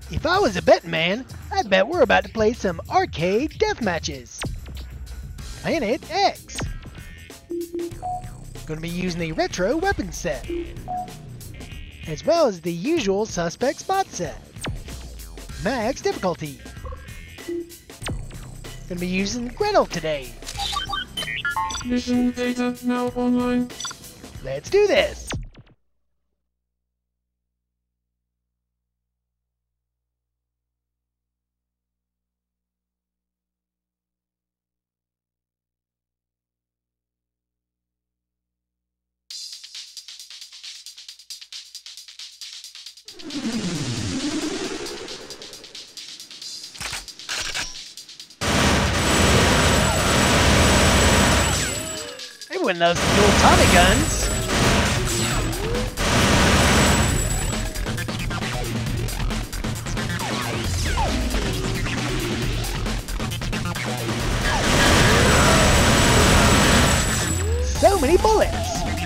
If I was a betting man, I'd bet we're about to play some arcade death matches. Planet X. Going to be using the retro weapon set, as well as the usual suspect spot set. Max difficulty. Going to be using Gretel today. Mission data now online. Let's do this! Everyone loves the dual Tommy guns. So many bullets.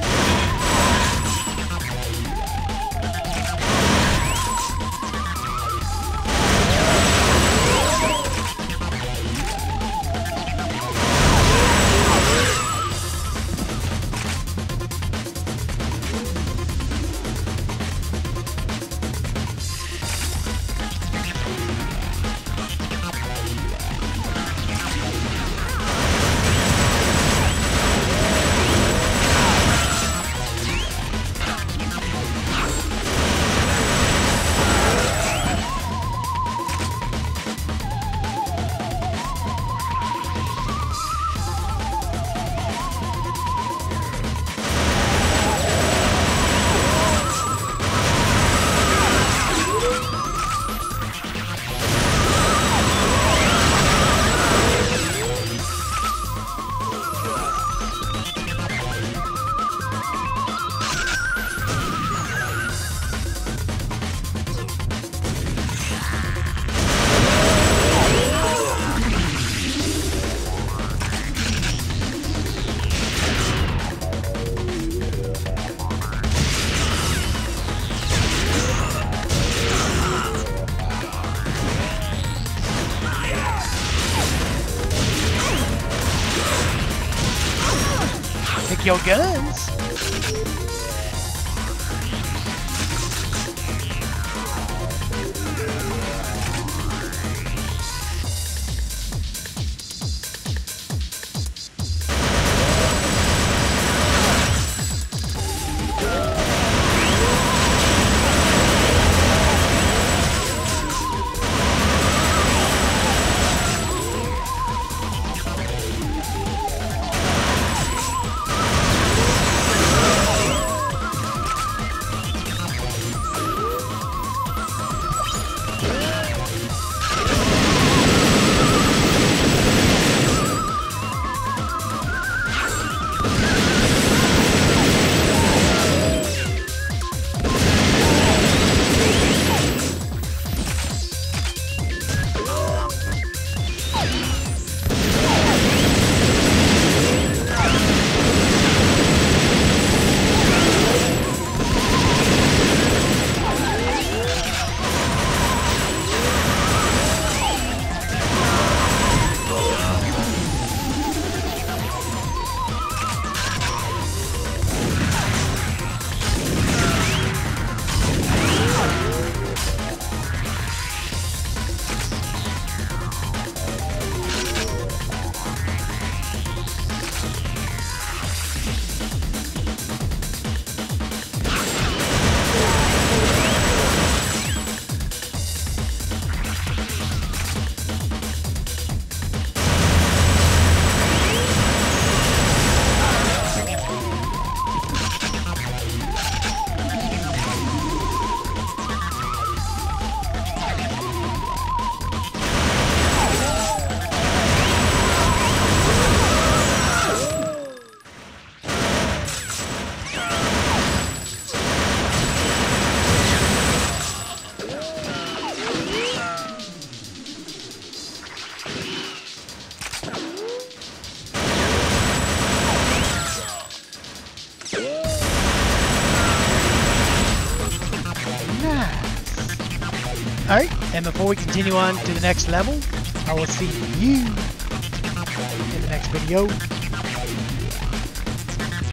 Pick your guns. Alright, and before we continue on to the next level, I will see you in the next video.